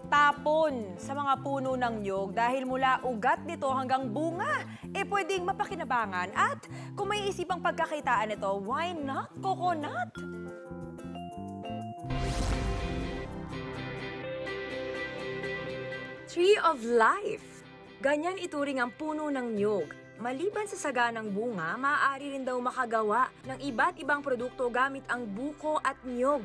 Tapon sa mga puno ng niyog dahil mula ugat nito hanggang bunga, pwedeng mapakinabangan. At kung may isipang pagkakitaan nito, why not coconut? Tree of Life. Ganyan ituring ang puno ng niyog. Maliban sa saganang bunga, maaari rin daw makagawa ng iba't ibang produkto gamit ang buko at niyog.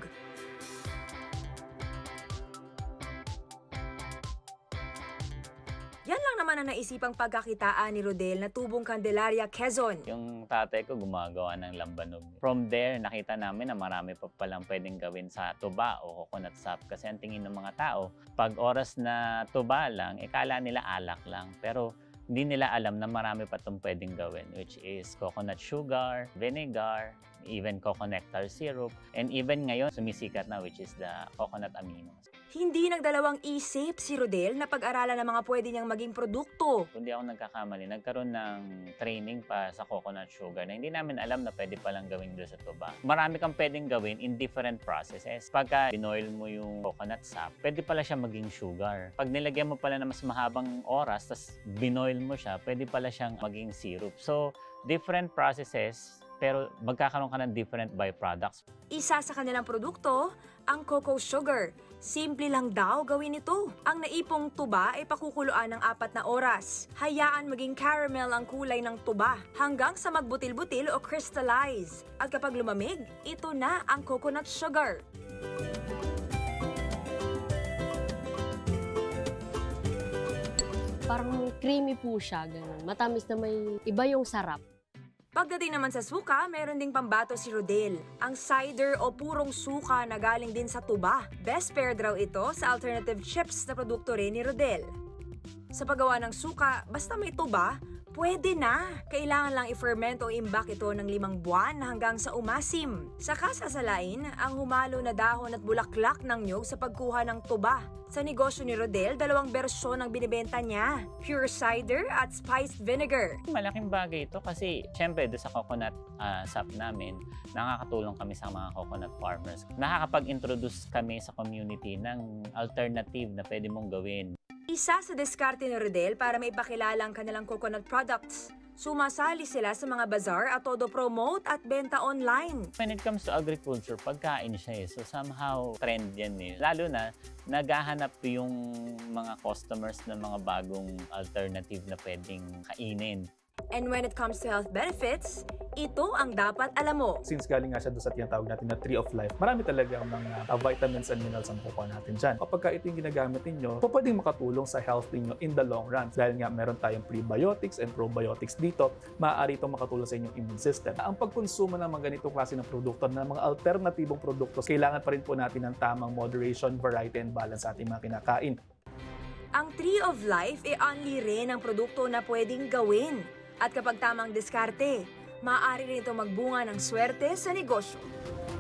Yan lang naman ang naisipang pagkakitaan ni Rodel na tubong Candelaria, Quezon. Yung tatay ko gumagawa ng lambanog. From there, nakita namin na marami pa palang pwedeng gawin sa tuba o coconut sap. Kasi ang tingin ng mga tao, pag oras na tuba lang, kala nila alak lang. Pero hindi nila alam na marami pa itong pwedeng gawin, which is coconut sugar, vinegar, even coconut syrup, and even ngayon sumisikat na, which is the coconut aminos. Hindi nagdalawang isip si Rodel na pag-aralan ng mga pwede niyang maging produkto. Kung di ako nagkakamali, nagkaroon ng training pa sa coconut sugar na hindi namin alam na pwede palang gawin doon sa tuba. Marami kang pwedeng gawin in different processes. Pagka binoil mo yung coconut sap, pwede pala siya maging sugar. Pag nilagyan mo pala na mas mahabang oras, tas binoil mo siya, pwede pala siyang maging syrup. So, different processes, pero magkakaroon ka ng different byproducts. Isa sa kanilang produkto, ang cocoa sugar. Simple lang daw gawin ito. Ang naipong tuba ay pakukuluan ng 4 na oras. Hayaan maging caramel ang kulay ng tuba hanggang sa magbutil-butil o crystallize. At kapag lumamig, ito na ang coconut sugar. Parang creamy po siya, ganun. Matamis na may iba yung sarap. Pagdating naman sa suka, meron ding pambato si Rodel. Ang cider o purong suka na galing din sa tuba. Best paired raw ito sa alternative chips na produkto rin ni Rodel. Sa paggawa ng suka, basta may tuba, pwede na. Kailangan lang i-ferment o imbak ito ng 5 buwan hanggang sa umasim. Saka sasalain ang humalo na dahon at bulaklak ng niyog sa pagkuha ng tuba. Sa negosyo ni Rodel, 2 bersyon ang binibenta niya. Pure cider at spiced vinegar. Malaking bagay ito kasi syempre doon sa coconut sap namin, nakakatulong kami sa mga coconut farmers. Nakakapag-introduce kami sa community ng alternative na pwede mong gawin. Isa sa diskarte ni Rodel para maipakilala ang kanilang coconut products. Sumasali sila sa mga bazaar at todo promote at benta online. When it comes to agriculture, pagkain siya So somehow trend yan Lalo na naghahanap yung mga customers ng mga bagong alternative na pwedeng kainin. And when it comes to health benefits, ito ang dapat alam mo. Since galing nga siya doon sa tinatawag natin na Tree of Life, marami talaga mga vitamins and minerals ang kukuha natin dyan. Kapag ito yung ginagamit ninyo, pwedeng makatulong sa health ninyo in the long run. Dahil nga meron tayong prebiotics and probiotics dito, maaari itong makatulong sa inyong immune system. Ang pagkonsumo ng mga ganitong klase ng produkto, ng mga alternatibong produkto, kailangan pa rin po natin ng tamang moderation, variety, and balance sa ating mga kinakain. Ang Tree of Life only rin ang produkto na pwedeng gawin. At kapag tamang diskarte, maaari rin ito magbunga ng swerte sa negosyo.